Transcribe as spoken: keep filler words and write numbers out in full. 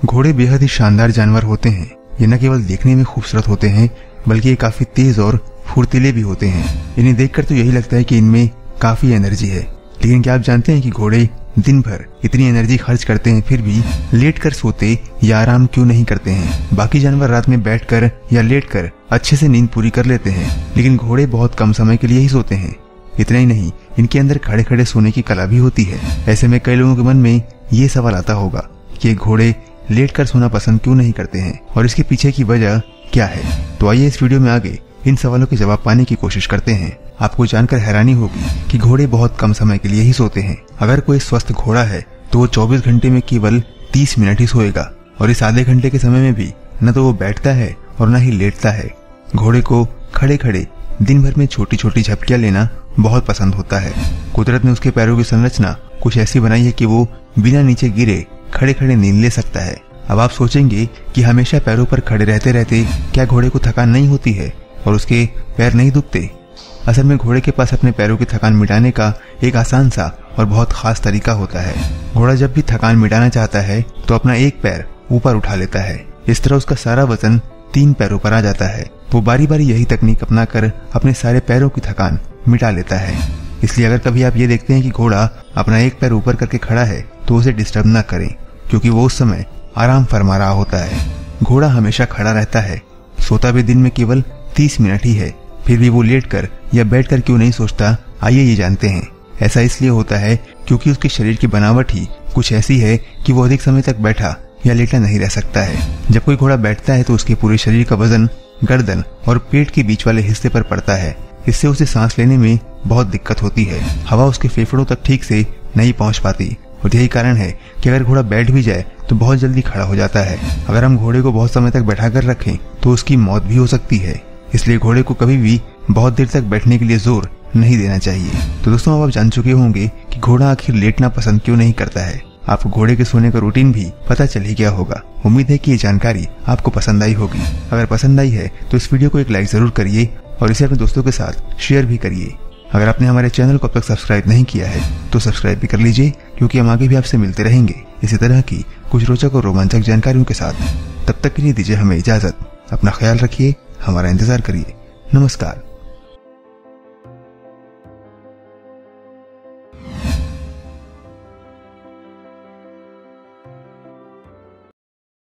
घोड़े बेहद ही शानदार जानवर होते हैं। ये न केवल देखने में खूबसूरत होते हैं बल्कि ये काफी तेज और फुर्तीले भी होते हैं। इन्हें देखकर तो यही लगता है कि इनमें काफी एनर्जी है। लेकिन क्या आप जानते हैं कि घोड़े दिन भर इतनी एनर्जी खर्च करते हैं फिर भी लेट कर सोते या आराम क्यों नहीं करते हैं? बाकी जानवर रात में बैठकर या लेटकर अच्छे से नींद पूरी कर लेते हैं, लेकिन घोड़े बहुत कम समय के लिए ही सोते हैं। इतना ही नहीं, इनके अंदर खड़े खड़े सोने की कला भी होती है। ऐसे में कई लोगों के मन में ये सवाल आता होगा कि घोड़े लेट कर सोना पसंद क्यों नहीं करते हैं और इसके पीछे की वजह क्या है। तो आइए इस वीडियो में आगे इन सवालों के जवाब पाने की कोशिश करते हैं। आपको जानकर हैरानी होगी कि घोड़े बहुत कम समय के लिए ही सोते हैं। अगर कोई स्वस्थ घोड़ा है तो वो चौबीस घंटे में केवल तीस मिनट ही सोएगा, और इस आधे घंटे के समय में भी न तो वो बैठता है और न ही लेटता है। घोड़े को खड़े खड़े दिन भर में छोटी छोटी झपकियां लेना बहुत पसंद होता है। कुदरत ने उसके पैरों की संरचना कुछ ऐसी बनाई है कि वो बिना नीचे गिरे खड़े खड़े नींद ले सकता है। अब आप सोचेंगे कि हमेशा पैरों पर खड़े रहते रहते क्या घोड़े को थकान नहीं होती है और उसके पैर नहीं दुखते? असल में घोड़े के पास अपने पैरों की थकान मिटाने का एक आसान सा और बहुत खास तरीका होता है। घोड़ा जब भी थकान मिटाना चाहता है तो अपना एक पैर ऊपर उठा लेता है। इस तरह उसका सारा वजन तीन पैरों पर आ जाता है। वो बारी बारी यही तकनीक अपनाकर अपने सारे पैरों की थकान मिटा लेता है। इसलिए अगर कभी आप ये देखते हैं कि घोड़ा अपना एक पैर ऊपर करके खड़ा है तो उसे डिस्टर्ब न करें, क्योंकि वो उस समय आराम फरमा रहा होता है। घोड़ा हमेशा खड़ा रहता है, सोता भी दिन में केवल तीस मिनट ही है, फिर भी वो लेटकर या बैठकर क्यों नहीं सोचता, आइए ये जानते हैं। ऐसा इसलिए होता है क्योंकि उसके शरीर की बनावट ही कुछ ऐसी है कि वो अधिक समय तक बैठा या लेटा नहीं रह सकता है। जब कोई घोड़ा बैठता है तो उसके पूरे शरीर का वजन गर्दन और पेट के बीच वाले हिस्से पर पड़ता है। इससे उसे सांस लेने में बहुत दिक्कत होती है। हवा उसके फेफड़ों तक ठीक से नहीं पहुंच पाती, और यही कारण है कि अगर घोड़ा बैठ भी जाए तो बहुत जल्दी खड़ा हो जाता है। अगर हम घोड़े को बहुत समय तक बैठा कर रखें तो उसकी मौत भी हो सकती है। इसलिए घोड़े को कभी भी बहुत देर तक बैठने के लिए जोर नहीं देना चाहिए। तो दोस्तों, अब आप जान चुके होंगे कि घोड़ा आखिर लेटना पसंद क्यों नहीं करता है। आपको घोड़े के सोने का रूटीन भी पता चल ही गया होगा। उम्मीद है कि ये जानकारी आपको पसंद आई होगी। अगर पसंद आई है तो इस वीडियो को एक लाइक जरूर करिए और इसे अपने दोस्तों के साथ शेयर भी करिए। अगर आपने हमारे चैनल को अब तक सब्सक्राइब नहीं किया है तो सब्सक्राइब भी कर लीजिए, क्योंकि हम आगे भी आपसे मिलते रहेंगे इसी तरह की कुछ रोचक और रोमांचक जानकारियों के साथ। तब तक के लिए दीजिए हमें इजाजत। अपना ख्याल रखिए, हमारा इंतजार करिए। नमस्कार।